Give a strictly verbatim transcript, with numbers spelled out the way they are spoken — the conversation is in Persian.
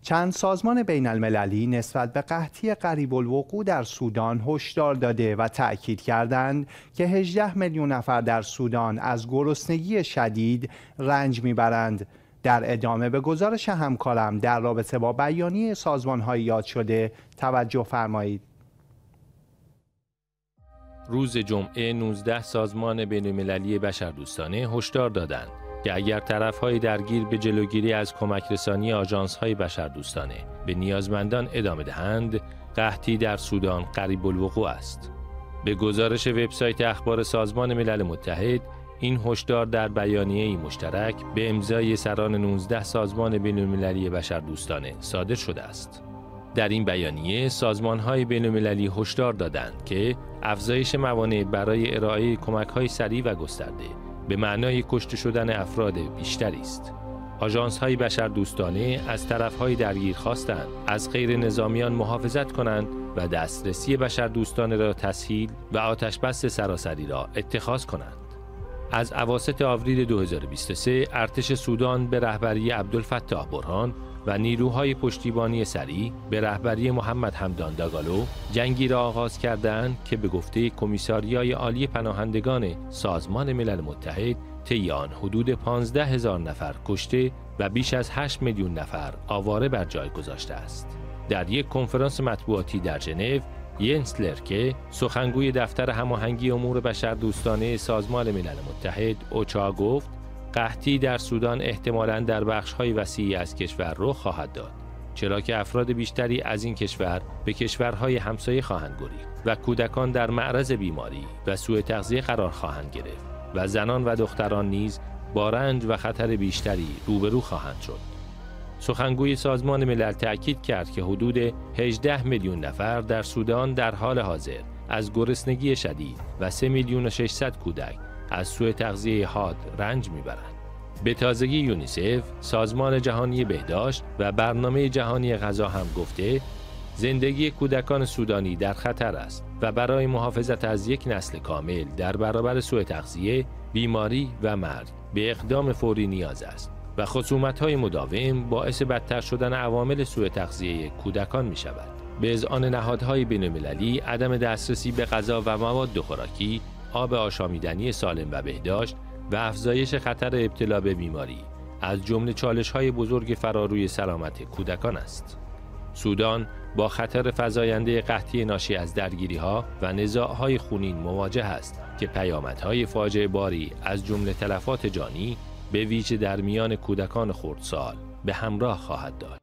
چند سازمان بین المللی نسبت به قحطی قریب الوقوع در سودان هشدار داده و تأکید کردند که هجده میلیون نفر در سودان از گرسنگی شدید رنج میبرند. در ادامه به گزارش همکارم در رابطه با بیانیه سازمان‌های یاد شده توجه فرمایید. روز جمعه نوزده سازمان بین‌المللی بشردوستانه هشدار دادند که اگر طرف‌های درگیر به جلوگیری از کمک‌رسانی آژانس‌های بشردوستانه به نیازمندان ادامه دهند، قحطی در سودان قریب الوقوع است. به گزارش وبسایت اخبار سازمان ملل متحد، این هشدار در بیانیه‌ای مشترک به امضای سران نوزده سازمان بین‌المللی بشردوستانه صادر شده است. در این بیانیه سازمان‌های بین‌المللی هشدار دادند که افزایش موانع برای ارائه کمک‌های سریع و گسترده به معنای کشته شدن افراد بیشتری است. آژانس‌های بشردوستانه از طرف‌های درگیر خواستند از غیر نظامیان محافظت کنند و دسترسی بشردوستانه را تسهیل و آتش‌بس سراسری را اتخاذ کنند. از اواسط آوریل دو هزار و بیست و سه ارتش سودان به رهبری عبدالفتاح برهان و نیروهای پشتیبانی سریع به رهبری محمد حمدان داگالو جنگی را آغاز کردند که به گفته کمیساریای عالی پناهندگان سازمان ملل متحد طی آن حدود پانزده هزار نفر کشته و بیش از هشت میلیون نفر آواره بر جای گذاشته است. در یک کنفرانس مطبوعاتی در ژنو، ینس لرکه سخنگوی دفتر هماهنگی امور بشردوستانه سازمان ملل متحد اوچا گفت قحطی در سودان احتمالاً در بخش‌های وسیعی از کشور رخ خواهد داد، چرا که افراد بیشتری از این کشور به کشورهای همسایه خواهند گریخت و کودکان در معرض بیماری و سوء تغذیه قرار خواهند گرفت و زنان و دختران نیز با رنج و خطر بیشتری روبرو خواهند شد. سخنگوی سازمان ملل تأکید کرد که حدود هجده میلیون نفر در سودان در حال حاضر از گرسنگی شدید و سه میلیون و ششصد کودک از سوء تغذیه حاد رنج میبرند. به تازگی یونیسف، سازمان جهانی بهداشت و برنامه جهانی غذا هم گفته زندگی کودکان سودانی در خطر است و برای محافظت از یک نسل کامل در برابر سوء تغذیه، بیماری و مرگ به اقدام فوری نیاز است و خصومت‌های مداوم باعث بدتر شدن عوامل سوء تغذیه کودکان می شود. به اذعان نهادهای بین‌المللی، عدم دسترسی به غذا و مواد خوراکی، آب آشامیدنی سالم و بهداشت و افزایش خطر ابتلا به بیماری از جمله چالش‌های بزرگ فراروی سلامت کودکان است. سودان با خطر فزاینده قحطی ناشی از درگیری‌ها و نزاع‌های خونین مواجه است که پیامدهای فاجعه باری از جمله تلفات جانی به ویژه در میان کودکان خردسال به همراه خواهد داشت.